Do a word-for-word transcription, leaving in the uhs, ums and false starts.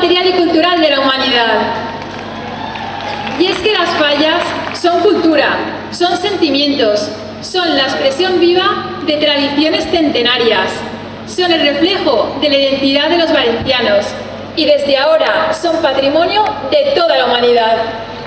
material y cultural de la humanidad. Y es que las fallas son cultura, son sentimientos, son la expresión viva de tradiciones centenarias, son el reflejo de la identidad de los valencianos y desde ahora son patrimonio de toda la humanidad.